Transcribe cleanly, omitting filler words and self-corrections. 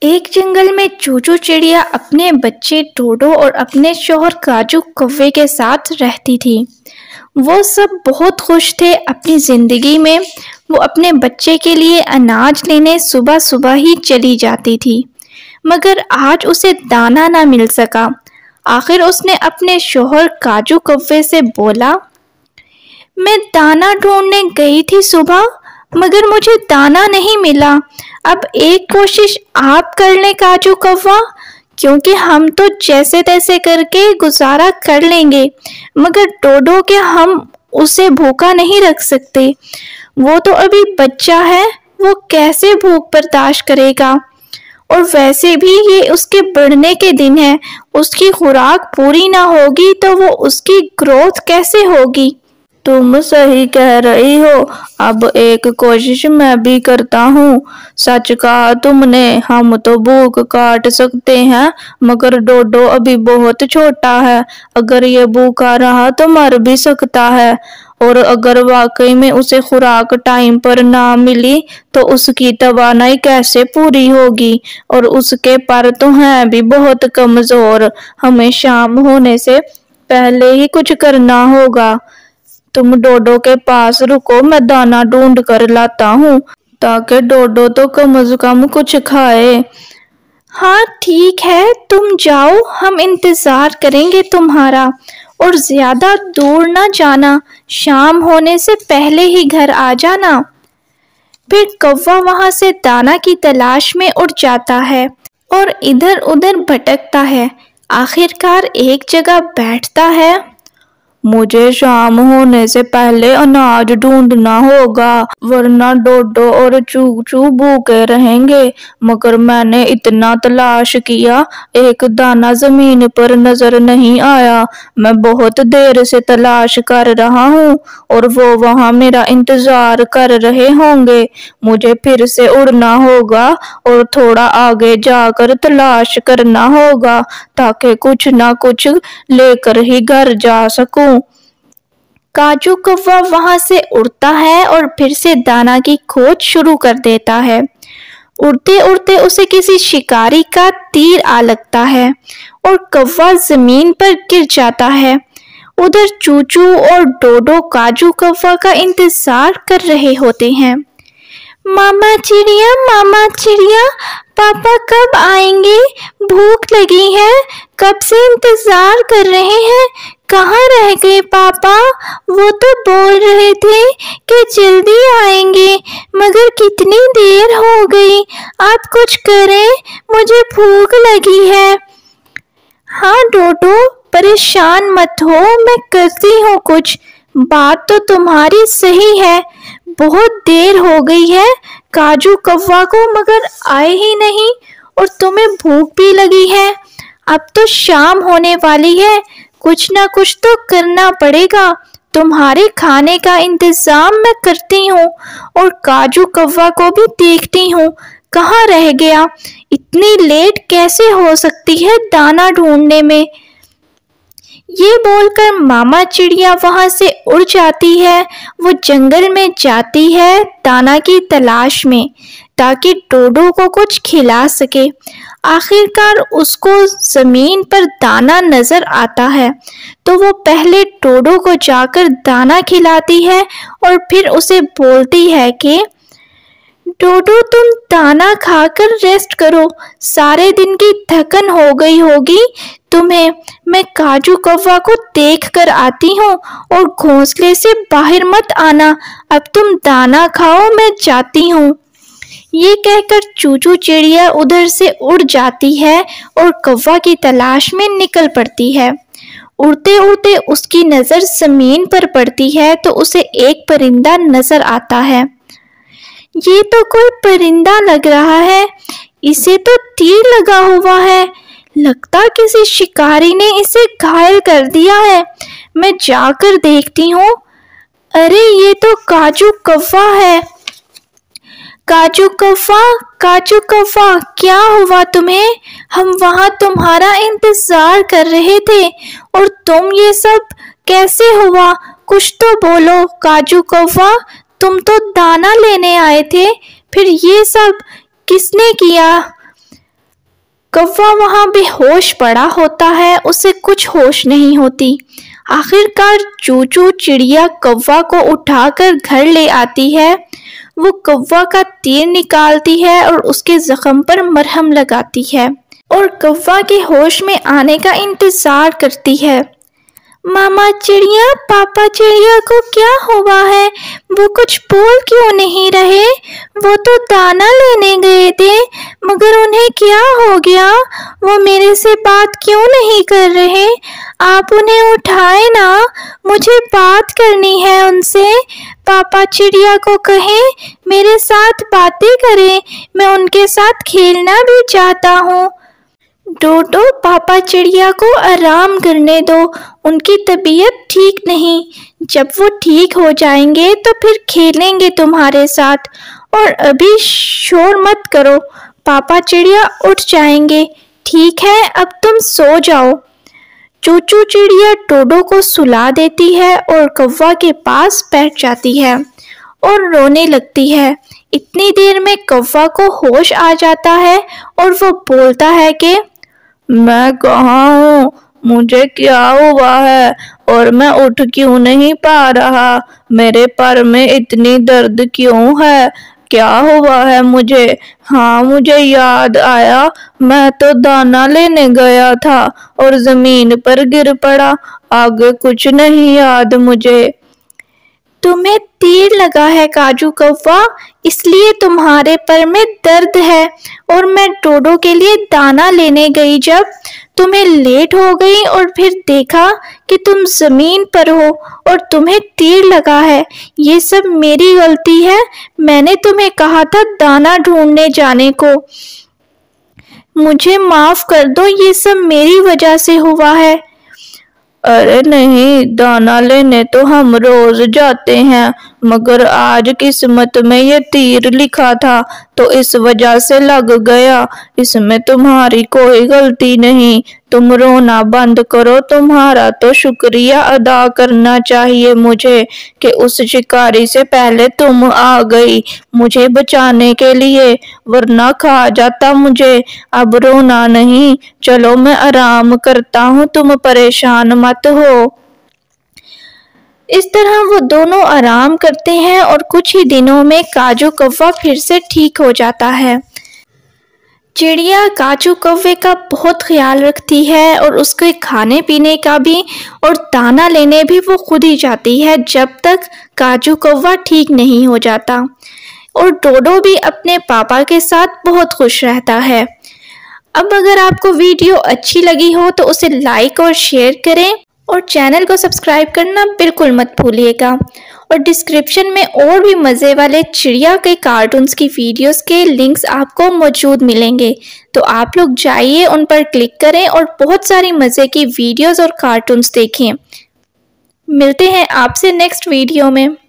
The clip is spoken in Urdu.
ایک جنگل میں چوچو چڑیا اپنے بچے ڈوڈو اور اپنے شوہر کاجو کوے کے ساتھ رہتی تھی۔ وہ سب بہت خوش تھے اپنی زندگی میں۔ وہ اپنے بچے کے لیے اناج لینے صبح صبح ہی چلی جاتی تھی، مگر آج اسے دانا نہ مل سکا۔ آخر اس نے اپنے شوہر کاجو کوے سے بولا، میں دانا ڈھونڈنے گئی تھی صبح، مگر مجھے دانا نہیں ملا۔ اب ایک کوشش آپ کر لیں کاجو کوا، کیونکہ ہم تو جیسے تیسے کر کے گزارا کر لیں گے، مگر ڈوڈو کے ہم اسے بھوکا نہیں رکھ سکتے۔ وہ تو ابھی بچہ ہے، وہ کیسے بھوک برداشت کرے گا؟ اور ویسے بھی یہ اس کے بڑھنے کے دن ہے، اس کی خوراک پوری نہ ہوگی تو وہ اس کی گروتھ کیسے ہوگی؟ تم صحیح کہہ رہی ہو، اب ایک کوشش میں بھی کرتا ہوں۔ سچ کہا تم نے، ہم تو بھوک کاٹ سکتے ہیں، مگر ڈوڈو ابھی بہت چھوٹا ہے، اگر یہ بھوکا رہا تو مر بھی سکتا ہے، اور اگر واقعی میں اسے خوراک ٹائم پر نہ ملی تو اس کی توانائی کیسے پوری ہوگی؟ اور اس کے پر تو ہیں بھی بہت کمزور۔ ہمیں شام ہونے سے پہلے ہی کچھ کرنا ہوگا۔ تم ڈوڈو کے پاس رکو، میں دانا ڈھونڈ کر لاتا ہوں، تاکہ ڈوڈو تو کم از کم کچھ کھائے۔ ہاں ٹھیک ہے، تم جاؤ، ہم انتظار کریں گے تمہارا، اور زیادہ دور نہ جانا، شام ہونے سے پہلے ہی گھر آ جانا۔ پھر کوا وہاں سے دانا کی تلاش میں اڑ جاتا ہے اور ادھر ادھر بھٹکتا ہے۔ آخرکار ایک جگہ بیٹھتا ہے۔ مجھے شام ہونے سے پہلے اناج ڈھونڈنا ہوگا، ورنہ ڈوڈو اور چوچو بھوکے رہیں گے۔ مگر میں نے اتنا تلاش کیا، ایک دانہ زمین پر نظر نہیں آیا۔ میں بہت دیر سے تلاش کر رہا ہوں، اور وہ وہاں میرا انتظار کر رہے ہوں گے۔ مجھے پھر سے اڑنا ہوگا اور تھوڑا آگے جا کر تلاش کرنا ہوگا، تاکہ کچھ نہ کچھ لے کر ہی گھر جا سکوں۔ کاجو کوا وہاں سے اڑتا ہے اور پھر سے دانا کی کھوج شروع کر دیتا ہے۔ اڑتے اڑتے اسے کسی شکاری کا تیر آ لگتا ہے اور کوا زمین پر گر جاتا ہے۔ ادھر چوچو اور ڈوڈو کاجو کوا کا انتظار کر رہے ہوتے ہیں۔ ماما چڑیا، پاپا کب آئیں گے؟ بھوک لگی ہے، کب سے انتظار کر رہے ہیں، کہاں رہ گئے پاپا؟ وہ تو بول رہے تھے کہ جلدی آئیں گے، مگر کتنی دیر ہو گئی، آپ کچھ کریں، مجھے بھوک لگی ہے۔ ہاں ڈوڈو، پریشان مت ہو، میں کرتی ہوں کچھ۔ بات تو تمہاری صحیح ہے، بہت دیر ہو گئی ہے کاجو کوا کو مگر آئے ہی نہیں، اور تمہیں بھوک بھی لگی ہے۔ اب تو شام ہونے والی ہے، کچھ نہ کچھ تو کرنا پڑے گا۔ تمہارے کھانے کا انتظام میں کرتی ہوں، اور کاجو کوا کو بھی دیکھتی ہوں کہاں رہ گیا، اتنی لیٹ کیسے ہو سکتی ہے دانا ڈھونڈنے میں۔ یہ بول کر ماما چڑیا وہاں سے اڑ جاتی ہے۔ وہ جنگل میں جاتی ہے دانا کی تلاش میں، تاکہ ڈوڈو کو کچھ کھلا سکے۔ آخرکار اس کو زمین پر دانا نظر آتا ہے، تو وہ پہلے ڈوڈو کو جا کر دانا کھلاتی ہے اور پھر اسے بولتی ہے کہ ڈوڈو تم دانا کھا کر ریسٹ کرو، سارے دن کی تھکن ہو گئی ہوگی تمہیں۔ میں کاجو کوا کو دیکھ کر آتی ہوں، اور گھونسلے سے باہر مت آنا، اب تم دانا کھاؤ، میں جاتی ہوں۔ یہ کہہ کر چوچو چڑیا ادھر سے اڑ جاتی ہے اور کوا کی تلاش میں نکل پڑتی ہے۔ اڑتے اڑتے اس کی نظر زمین پر پڑتی ہے تو اسے ایک پرندہ نظر آتا ہے۔ یہ تو کوئی پرندہ لگ رہا ہے، اسے تو تیر لگا ہوا ہے، لگتا کسی شکاری نے اسے گھائل کر دیا ہے۔ میں جا کر دیکھتی ہوں، ارے یہ تو کاجو کوا ہے۔ کاجو کوا، کیا ہوا تمہیں؟ ہم وہاں تمہارا انتظار کر رہے تھے، اور تم یہ سب کیسے ہوا؟ کچھ تو بولو کاجو کوا، تم تو دانا لینے آئے تھے، پھر یہ سب کس نے کیا؟ کوا وہاں بے ہوش پڑا ہوتا ہے، اسے کچھ ہوش نہیں ہوتی۔ آخرکار چوچو چڑیا کوا کو اٹھا کر گھر لے آتی ہے۔ وہ کوا کا تیر نکالتی ہے اور اس کے زخم پر مرہم لگاتی ہے اور کوا کے ہوش میں آنے کا انتظار کرتی ہے۔ ماما چڑیا، پاپا چڑیا کو کیا ہوا ہے؟ وہ کچھ بول کیوں نہیں رہے؟ وہ تو دانا لینے گئے تھے، مگر انہیں کیا ہو گیا؟ وہ میرے سے بات کیوں نہیں کر رہے؟ آپ انہیں اٹھائے نا، مجھے بات کرنی ہے ان سے۔ پاپا چڑیا کو کہیں میرے ساتھ باتیں کریں، میں ان کے ساتھ کھیلنا بھی چاہتا ہوں۔ ڈوڈو، پاپا چڑیا کو آرام کرنے دو، ان کی طبیعت ٹھیک نہیں۔ جب وہ ٹھیک ہو جائیں گے تو پھر کھیلیں گے تمہارے ساتھ، اور ابھی شور مت کرو، پاپا چڑیا اٹھ جائیں گے۔ ٹھیک ہے، اب تم سو جاؤ۔ چوچو چڑیا ڈوڈو کو سلا دیتی ہے اور کوا کے پاس بیٹھ جاتی ہے اور رونے لگتی ہے۔ اتنی دیر میں کوا کو ہوش آ جاتا ہے اور وہ بولتا ہے کہ میں کہاں ہوں؟ مجھے کیا ہوا ہے اور میں اٹھ کیوں نہیں پا رہا؟ میرے پر میں اتنی درد کیوں ہے؟ کیا ہوا ہے مجھے؟ ہاں، مجھے یاد آیا، میں تو دانا لینے گیا تھا اور زمین پر گر پڑا۔ آگے کچھ نہیں یاد مجھے۔ تمہیں تیر لگا ہے کاجو کوا، اس لیے تمہارے پر میں درد ہے، اور میں ڈوڈو کے لیے دانا لینے گئی، جب تمہیں لیٹ ہو گئی اور پھر دیکھا کہ تم زمین پر ہو اور تمہیں تیر لگا ہے۔ یہ سب میری غلطی ہے، میں نے تمہیں کہا تھا دانا ڈھونڈنے جانے کو۔ مجھے معاف کر دو، یہ سب میری وجہ سے ہوا ہے۔ ارے نہیں، دانا لینے تو ہم روز جاتے ہیں، مگر آج قسمت میں یہ تیر لکھا تھا تو اس وجہ سے لگ گیا۔ اس میں تمہاری کوئی غلطی نہیں۔ تم رونا بند کرو، تمہارا تو شکریہ ادا کرنا چاہیے مجھے کہ اس شکاری سے پہلے تم آ گئی مجھے بچانے کے لیے، ورنہ کھا جاتا مجھے۔ اب رونا نہیں، چلو میں آرام کرتا ہوں، تم پریشان مت ہو۔ اس طرح وہ دونوں آرام کرتے ہیں اور کچھ ہی دنوں میں کاجو کوا پھر سے ٹھیک ہو جاتا ہے۔ چڑیا کاجو کوے کا بہت خیال رکھتی ہے اور اس کے کھانے پینے کا بھی، اور دانا لینے بھی وہ خود ہی جاتی ہے جب تک کاجو کوا ٹھیک نہیں ہو جاتا۔ اور ڈوڈو بھی اپنے پاپا کے ساتھ بہت خوش رہتا ہے۔ اب اگر آپ کو ویڈیو اچھی لگی ہو تو اسے لائک اور شیئر کریں، اور چینل کو سبسکرائب کرنا بالکل مت بھولیے گا۔ اور ڈسکرپشن میں اور بھی مزے والے چڑیا کے کارٹونز کی ویڈیوز کے لنکس آپ کو موجود ملیں گے، تو آپ لوگ جائیے ان پر کلک کریں اور بہت ساری مزے کی ویڈیوز اور کارٹونز دیکھیں۔ ملتے ہیں آپ سے نیکسٹ ویڈیو میں۔